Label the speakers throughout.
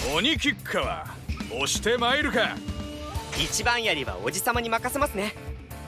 Speaker 1: 鬼吉川押してまいるか。
Speaker 2: 一番槍はおじさまに任せますね。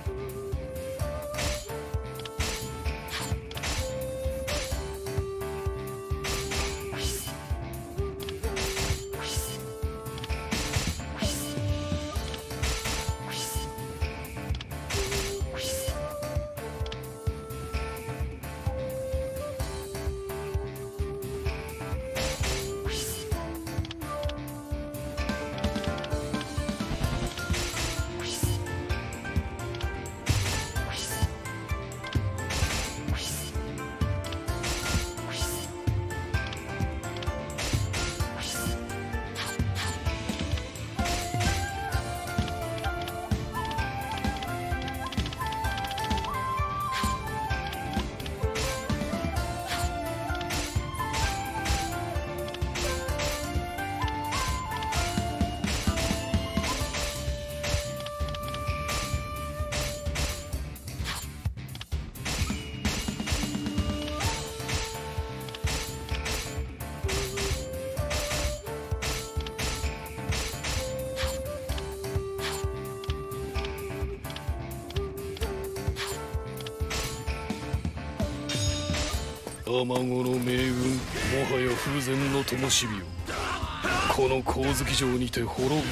Speaker 3: 天子の命運、もはや風前の灯火よ。この光月城にて滅ぶがよい。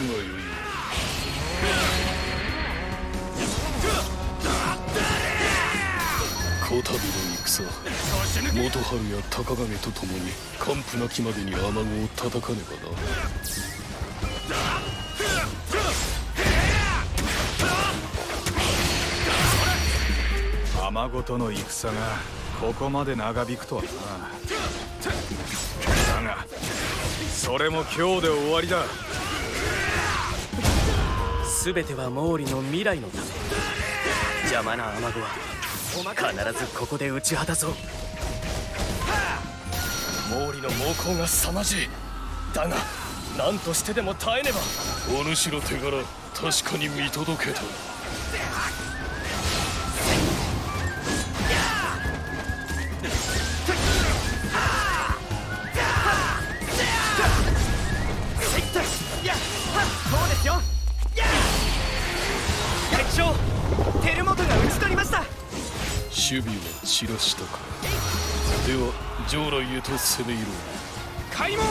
Speaker 3: こたびの戦、元春や高影と共に完膚なきまでに天子を叩かねば
Speaker 1: な。天子との戦がここまで長引くとはな。だがそれも今日で終わりだ。
Speaker 2: 全ては毛利の未来のため。邪魔な天子は必ずここで打ち果たそう。
Speaker 3: 毛利の猛攻が凄まじい。だが何としてでも耐えねば。お主の手柄確かに見届けた。
Speaker 2: そうですよ。敵将輝元が討ち取りました。
Speaker 3: 守備は散らしたか。では城来へと攻め入ろう。
Speaker 2: 開門。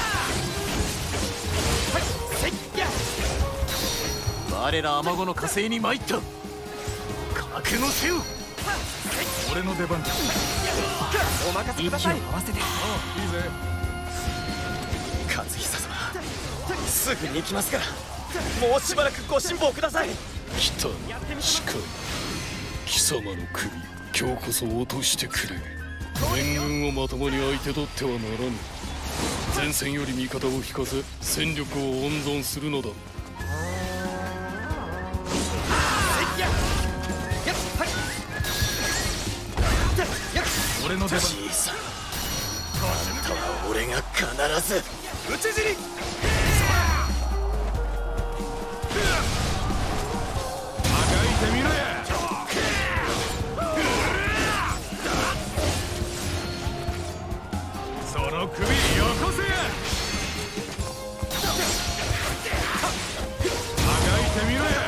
Speaker 4: 我ら天子の加勢に参った。覚悟せよ。
Speaker 1: 俺の出番だ。
Speaker 2: お任せください。息を合わせて。
Speaker 1: いいぜ。
Speaker 2: 勝久様、すぐに行きますから、もうしばらくご辛抱ください。
Speaker 3: 来た。しか貴様の首、今日こそ落としてくれ。援軍をまともに相手取ってはならぬ。前線より味方を引かせ戦力を温存するのだ。
Speaker 1: 俺の出番。
Speaker 4: じいさん、あんたは俺が必ず
Speaker 2: 討ち死に。
Speaker 1: あがいてみろや。その首よこせや。あがいてみろや。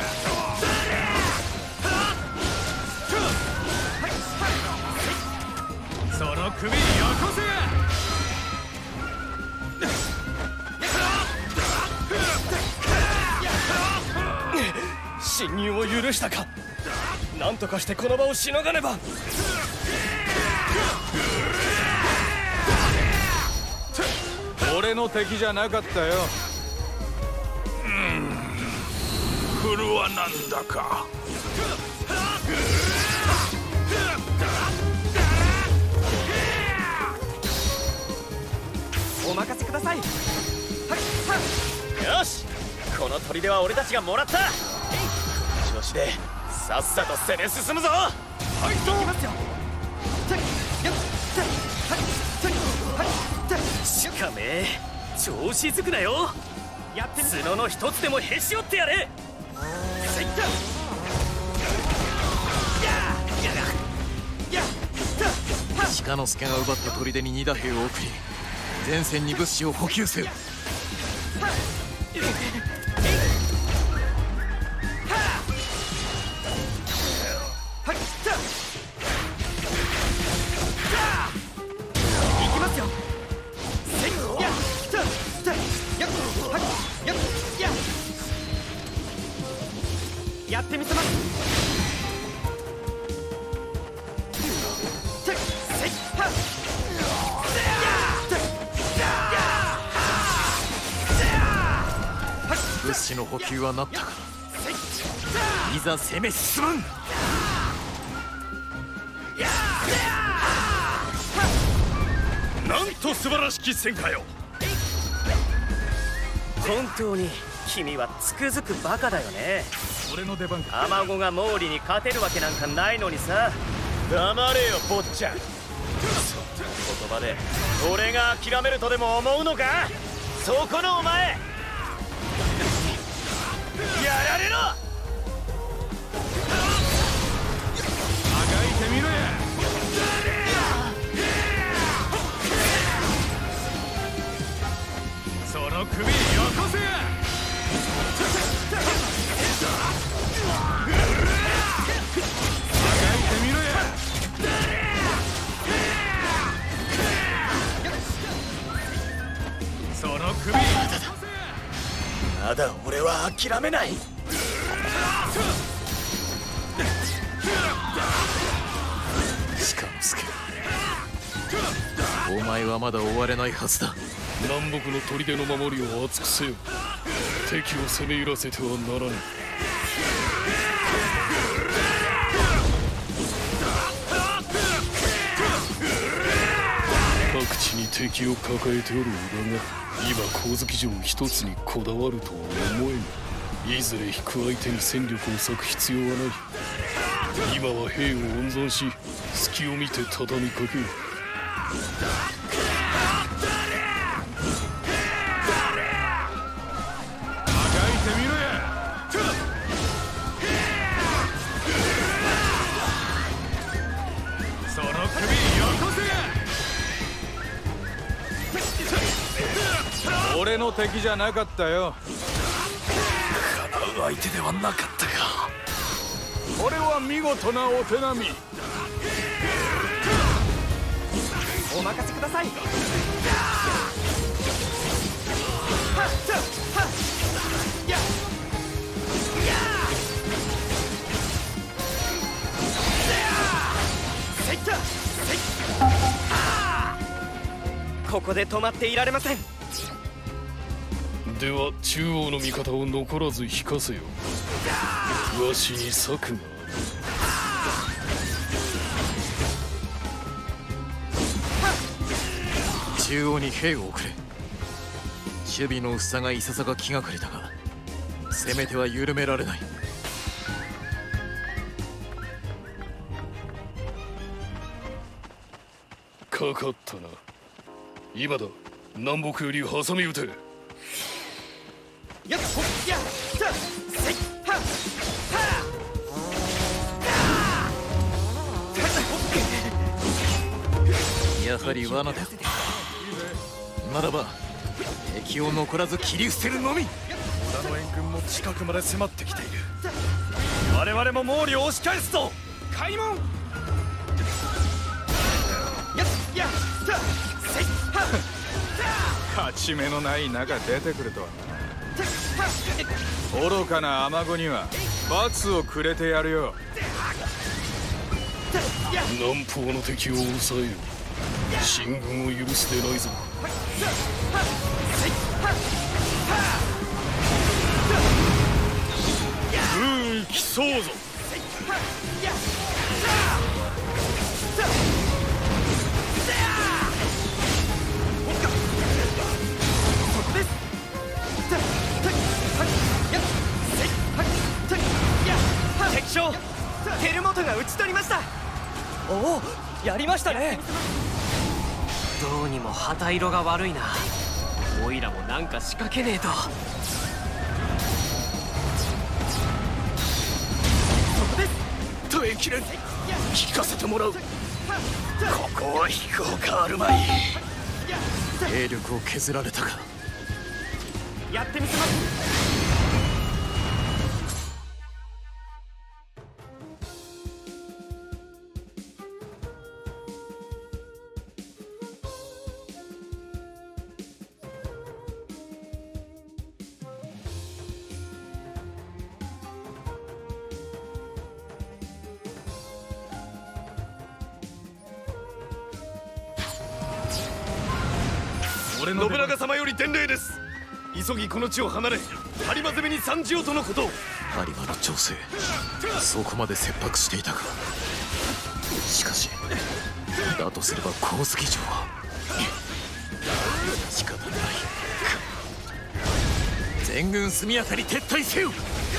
Speaker 1: その首よこせや。
Speaker 3: 侵入を許したか。何とかしてこの場をしのがねば。
Speaker 1: 俺の敵じゃなかったよ。来るはなんだか。
Speaker 2: お任せください。
Speaker 4: よし、この砦は俺たちがもらった。調子でさっさと攻め進むぞ。
Speaker 2: はい、行きますよ。
Speaker 4: しかめ調子づくなよ。角の一つでもへし折ってやれ。鹿之助が奪った砦に2打兵を送り、前線に物資を補給せよ。
Speaker 2: やってみせます。
Speaker 5: 物資の補給はなったか。いざ攻め進むん。
Speaker 3: なんと素晴らしき戦果よ。
Speaker 2: 本当に君はつくづくバカだよね。
Speaker 1: 俺の出番か。
Speaker 2: アマゴが毛利に勝てるわけなんかないのにさ。
Speaker 4: 黙れよ坊ちゃん。言葉で俺が諦めるとでも思うのか。そこのお前やられろ。
Speaker 1: あがいてみろや。その首よこせや。あがいてみろや。その首よこせや。
Speaker 4: まだ俺は諦めない。
Speaker 5: 鹿之助、お前はまだ終われないはずだ。
Speaker 3: 南北の砦の守りを厚くせよ。敵を攻め入らせてはならぬ。各地に敵を抱えておる裏が今光月城一つにこだわるとは思えぬ。いずれ引く相手に戦力を割く必要はない。今は兵を温存し、隙を見て畳みかける。
Speaker 1: その首よこせや。俺の敵じゃなかったよ。
Speaker 5: かなう相手ではなかったか。
Speaker 1: これは見事なお手並み。
Speaker 2: お任せください。ここで止まっていられません。
Speaker 3: では中央の味方を残らず引かせよ。わしに策がある。
Speaker 5: 中央に兵を送れ。守備の薄さがいささか気がかりだが、攻めては緩められない。
Speaker 3: かかったな。今だ、南北より挟み撃て。
Speaker 2: やっほっやっさせいはっ
Speaker 5: やはり罠だ。ならば敵を残らず切り捨てるのみ。
Speaker 4: 織田の援軍も近くまで迫ってきている。我々も毛利を押し返すぞ。開門。
Speaker 2: やっやっさせいはっ
Speaker 1: 勝ち目のない中出てくるとはな。愚かなアマゴには罰をくれてやるよ。
Speaker 3: 南方の敵を抑えよ。進軍を許すでないぞ。
Speaker 1: 不運競そうぞ。
Speaker 2: 敵将照本が討ち取りました。おお、やりましたね。どうにも旗色が悪いな。オイラもなんか仕掛けねえと。そこです。
Speaker 5: 耐えきれん。聞かせてもらう。ここは引くほかあるまい。兵力を削られたか。
Speaker 2: やってみせます。
Speaker 1: 俺の
Speaker 3: 信長様より伝令です。急ぎこの地を離れ播磨攻めに参じようとのこと。
Speaker 5: 播磨の情勢、そこまで切迫していたか。しかしだとすれば光月城は仕方ない。全軍速やかに撤退せよ。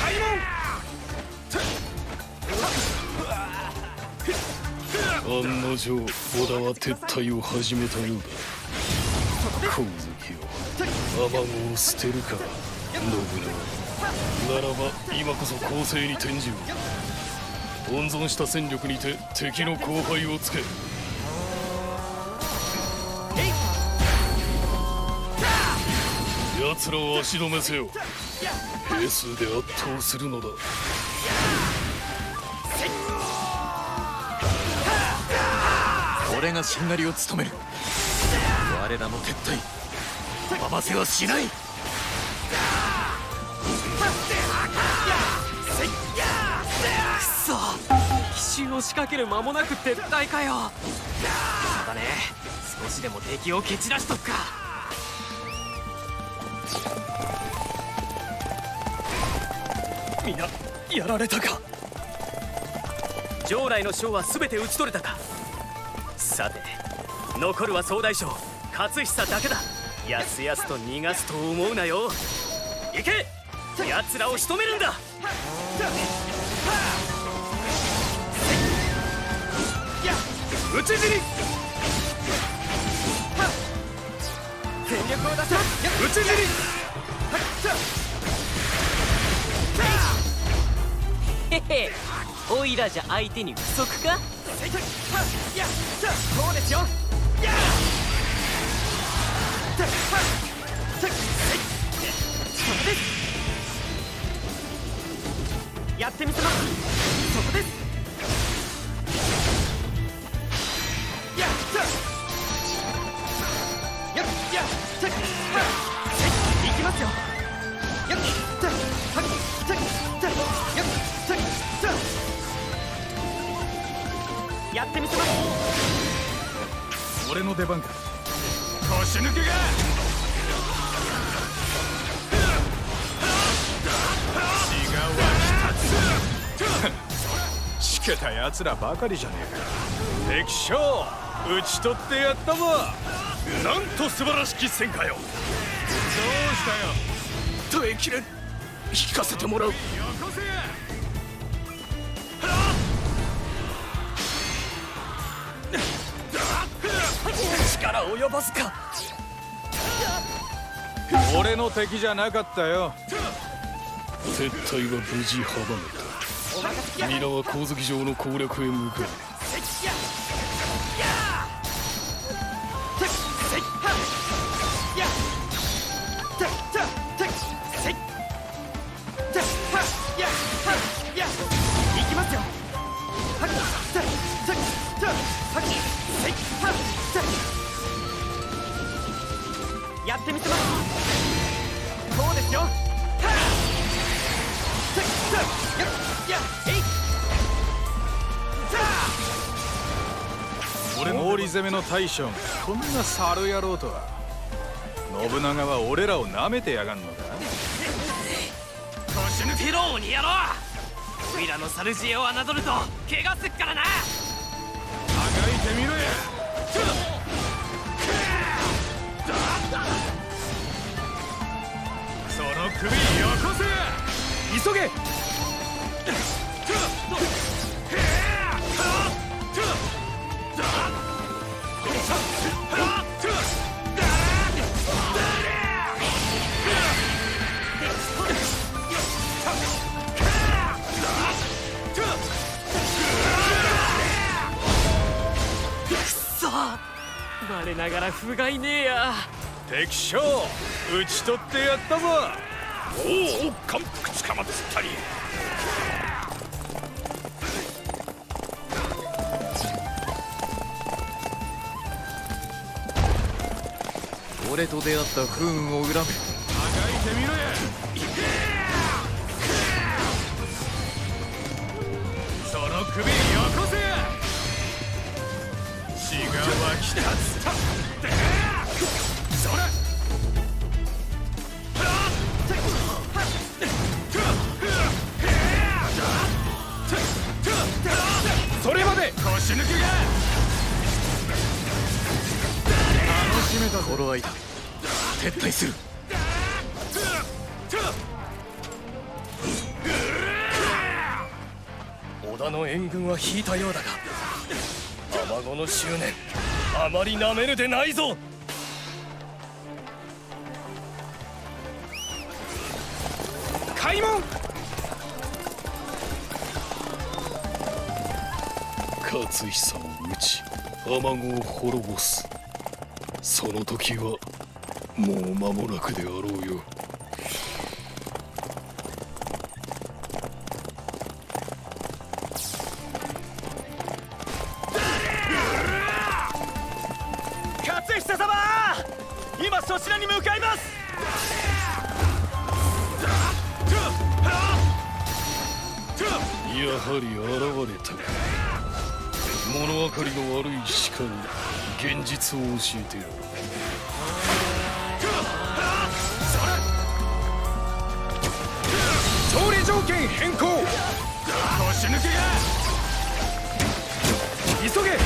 Speaker 3: 案の定織田は撤退を始めたようだ。光月を雨子を捨てるか信長。ならば今こそ攻勢に転じる。温存した戦力にて敵の後輩をつけ。奴らを足止めせよ。兵数で圧倒するのだ。
Speaker 5: 俺がしんがりを務める。我らの撤退まませはしない。
Speaker 2: くそ、奇襲を仕掛ける間もなく撤退かよ。そうだね、少しでも敵を蹴散らしとくか。
Speaker 5: 皆やられたか。
Speaker 2: 従来の将は全て討ち取れたか。さて残るは総大将勝久だけだ。やすやすと逃がすと思うなよ。行け、奴らを仕留めるんだ。
Speaker 3: 討ち死に。
Speaker 2: 全力を出せ。
Speaker 3: 討ち死に。
Speaker 2: へへ、オイラじゃ相手に不足か。そうですよ。やってみせます。そこです。いきますよ。やってみせます。
Speaker 1: 俺の出番か。腰抜けが血が湧き立つ。しけた奴らばかりじゃねえか。敵将討ち取ってやったわ。
Speaker 3: なんと素晴らしき戦果よ。
Speaker 1: どうしたよ。
Speaker 5: 耐えきれん。引かせてもらう。
Speaker 1: よこせ。
Speaker 5: 力及ばずか。
Speaker 1: 俺の敵じゃなかったよ。
Speaker 3: 撤退は無事阻めた。皆は光月城の攻略へ向かう。
Speaker 2: 行きますよ。やってみせます。そうですよ。
Speaker 1: 俺の毛利攻めの大将がこんな猿野郎とは。信長は俺らを舐めてやがんのか。
Speaker 2: 腰抜けろ鬼野郎。オイラの猿知恵を侮ると怪我すっからな。
Speaker 1: あがいてみろや。その首よこせ。急げ。
Speaker 2: 我ながら不甲斐ねえや。
Speaker 1: 敵将討ち取ってやったわ。
Speaker 3: おお、感服つかまつったり。
Speaker 5: 俺と出会った不運を恨め。
Speaker 1: あがいてみろや。その首よこせ。血が湧き立つ。そら腰抜けが楽しめたぞ。
Speaker 5: 頃合いだ。撤退する。
Speaker 4: 織田の援軍は引いたようだが、天子の執念あまりなめるでないぞ。
Speaker 1: 開門。
Speaker 3: 勝久を討ち天子を滅ぼす。その時はもう間もなくであろうよ。
Speaker 4: 勝久様、今そちらに向かいます。
Speaker 3: やはり現れたか。物分かりの悪い鹿に現実を教えてやる。
Speaker 1: 勝利条件変更。腰抜けが急げ。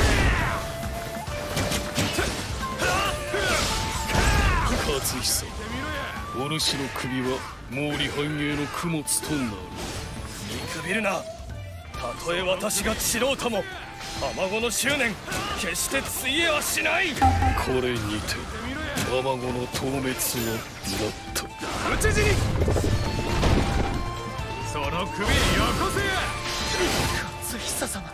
Speaker 3: 勝久、お主の首は毛利繁栄の供物となる。
Speaker 4: 見くびるな。たとえ私が散ろうとも天子の執念決してついえはしない。
Speaker 3: これにて天子の討滅はなった。
Speaker 1: 討ち死に。その首よこせや。
Speaker 4: 勝久様、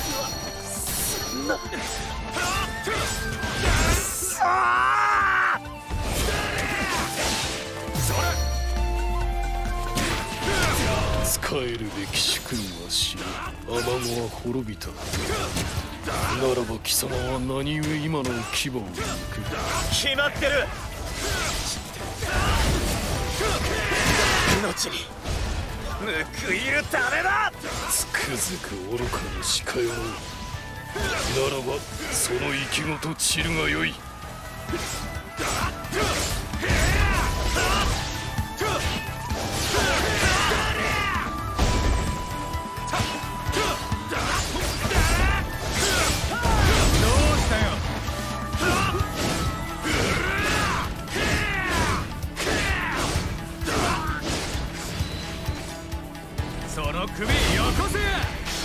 Speaker 3: 使えるべき主君は死に天子は滅びた。ならば貴様は何故今の牙を抜く。
Speaker 4: 決まってる。命に報いるためだ。
Speaker 3: つくづく愚かな鹿よ。ならばその生きごと散るがよい。
Speaker 1: その首よこせや。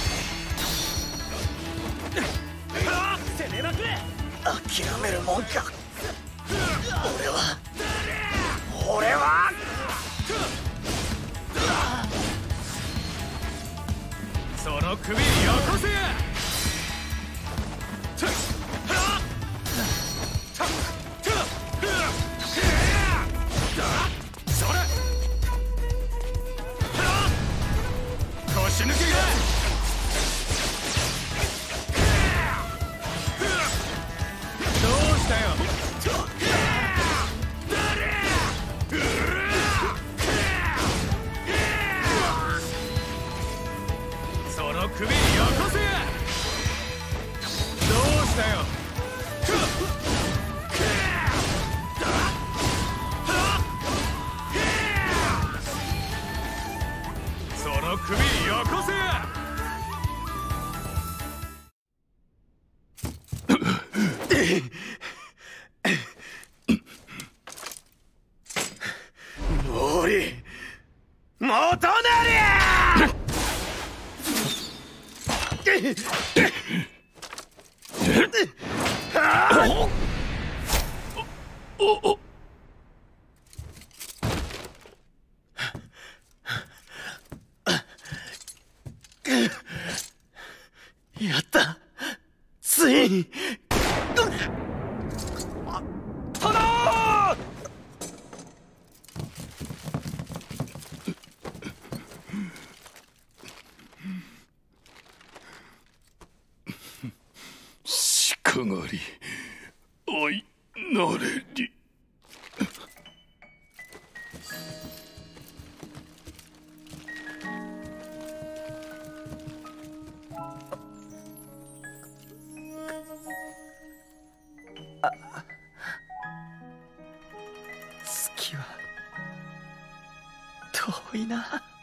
Speaker 4: 攻めまくれ。諦めるもんか。俺は
Speaker 1: その首よこせや。それ腰抜けがどうしたよ。その首よこせや。どうしたよ。その首よこせや。
Speaker 4: 毛利元就。やった、ついに。殿！
Speaker 3: 鹿狩り相なれり。
Speaker 4: 月は遠いな。